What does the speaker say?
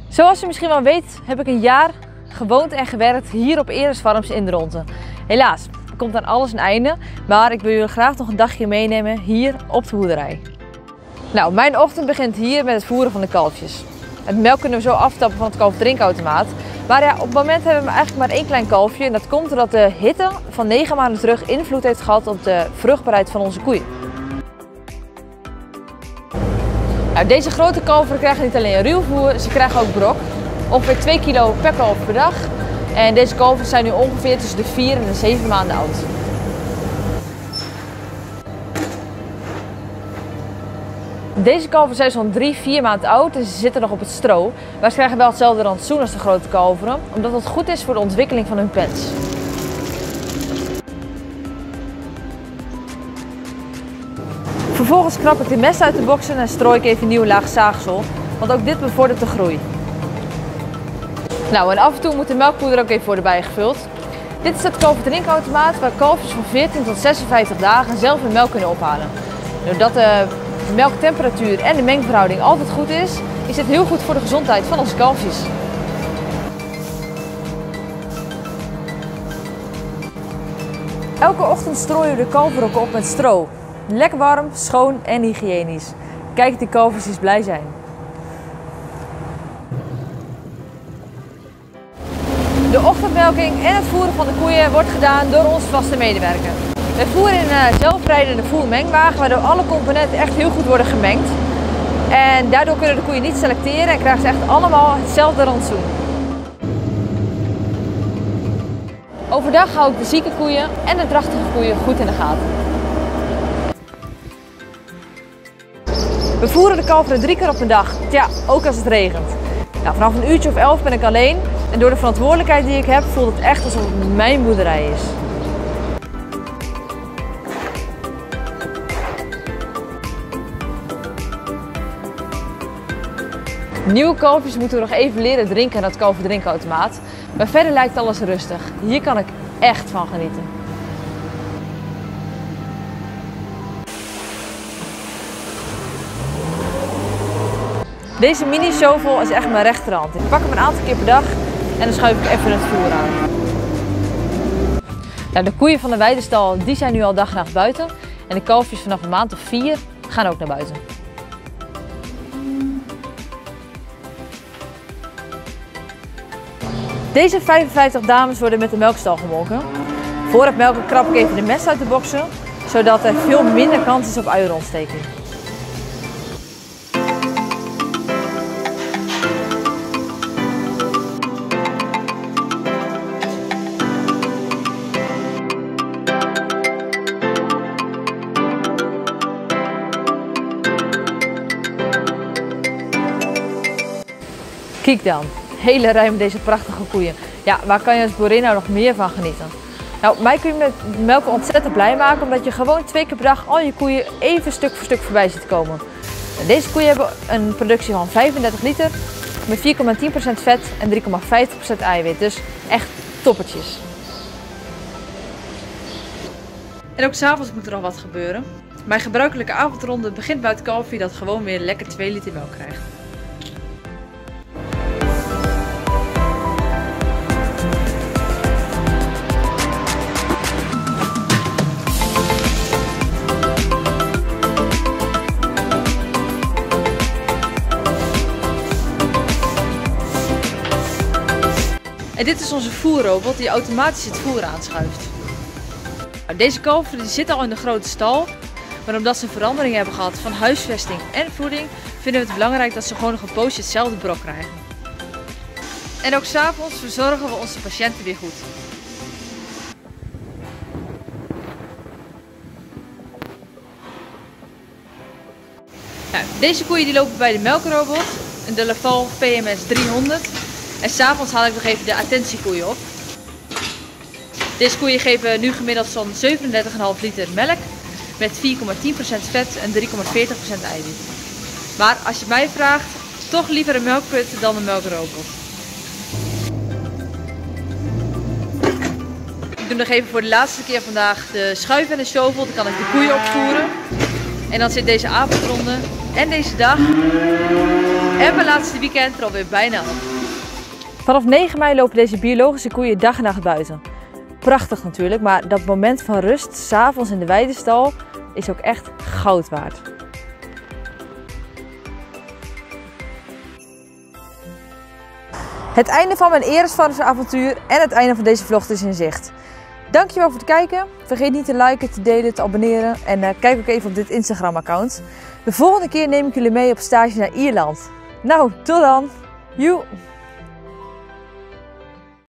Zoals je misschien wel weet, heb ik een jaar gewoond en gewerkt hier op Eres Farms in Dronten. Helaas, er komt aan alles een einde, maar ik wil jullie graag nog een dagje meenemen hier op de boerderij. Nou, mijn ochtend begint hier met het voeren van de kalfjes. Het melk kunnen we zo aftappen van het kalfdrinkautomaat. Maar ja, op het moment hebben we eigenlijk maar één klein kalfje. En dat komt doordat de hitte van 9 maanden terug invloed heeft gehad op de vruchtbaarheid van onze koeien. Nou, deze grote kalveren krijgen niet alleen ruwvoer, ze krijgen ook brok. Ongeveer 2 kilo per kalf per dag. En deze kalveren zijn nu ongeveer tussen de 4 en de 7 maanden oud. Deze kalveren zijn zo'n 3-4 maanden oud en ze zitten nog op het stro. Maar ze krijgen wel hetzelfde rantsoen als de grote kalveren, omdat dat goed is voor de ontwikkeling van hun pens. Vervolgens knap ik de mest uit de boksen en strooi ik even een nieuwe laag zaagsel, want ook dit bevordert de groei. Nou, en af en toe moet de melkpoeder ook even worden bijgevuld. Dit is het kalverdrinkautomaat waar kalfjes van 14 tot 56 dagen zelf hun melk kunnen ophalen. Doordat de melktemperatuur en de mengverhouding altijd goed is, is dit heel goed voor de gezondheid van onze kalfjes. Elke ochtend strooien we de kalverrokken op met stro. Lekker warm, schoon en hygiënisch. Kijk, die kalvers eens blij zijn. De ochtendmelking en het voeren van de koeien wordt gedaan door onze vaste medewerker. We voeren in een zelfrijdende voermengwagen, waardoor alle componenten echt heel goed worden gemengd. En daardoor kunnen de koeien niet selecteren en krijgen ze echt allemaal hetzelfde rantsoen. Overdag hou ik de zieke koeien en de drachtige koeien goed in de gaten. We voeren de kalveren 3 keer op een dag, ook als het regent. Nou, vanaf een uurtje of 11 ben ik alleen en door de verantwoordelijkheid die ik heb voelt het echt alsof het mijn boerderij is. Nieuwe kalfjes moeten nog even leren drinken aan het kalverdrinkautomaat, maar verder lijkt alles rustig. Hier kan ik echt van genieten. Deze mini shovel is echt mijn rechterhand. Ik pak hem een aantal keer per dag en dan schuif ik even het voer aan. Nou, de koeien van de weidestal die zijn nu al dag en nacht buiten en de kalfjes vanaf een maand of 4 gaan ook naar buiten. Deze 55 dames worden met de melkstal gemolken. Voor het melken krap ik even de mest uit de boksen, zodat er veel minder kans is op uierontsteking. Kijk dan, hele rij met deze prachtige koeien. Ja, waar kan je als boerin nou nog meer van genieten? Nou, mij kun je met melken ontzettend blij maken, omdat je gewoon 2 keer per dag al je koeien even stuk voor stuk voorbij ziet komen. En deze koeien hebben een productie van 35 liter met 4,10% vet en 3,50% eiwit, dus echt toppertjes. En ook s'avonds moet er nog wat gebeuren. Mijn gebruikelijke avondronde begint bij het kalfje dat gewoon weer lekker 2 liter melk krijgt. En dit is onze voerrobot die automatisch het voer aanschuift. Nou, deze kalveren zitten al in de grote stal, maar omdat ze een verandering hebben gehad van huisvesting en voeding, vinden we het belangrijk dat ze gewoon nog een poosje hetzelfde brok krijgen. En ook 's avonds verzorgen we onze patiënten weer goed. Nou, deze koeien die lopen bij de melkrobot, de Laval PMS 300. En s'avonds haal ik nog even de attentiekoeien op. Deze koeien geven nu gemiddeld zo'n 37,5 liter melk met 4,10% vet en 3,40% eiwit. Maar als je mij vraagt, toch liever een melkput dan een melkrobot. Ik doe nog even voor de laatste keer vandaag de schuif en de shovel, dan kan ik de koeien opvoeren. En dan zit deze avondronde en deze dag En mijn laatste weekend er alweer bijna op. Vanaf 9 mei lopen deze biologische koeien dag en nacht buiten. Prachtig natuurlijk, maar dat moment van rust 's avonds in de weidestal is ook echt goud waard. Het einde van mijn Eresvarkensavontuur en het einde van deze vlog is in zicht. Dankjewel voor het kijken. Vergeet niet te liken, te delen, te abonneren en kijk ook even op dit Instagram account. De volgende keer neem ik jullie mee op stage naar Ierland. Nou, tot dan! Joe!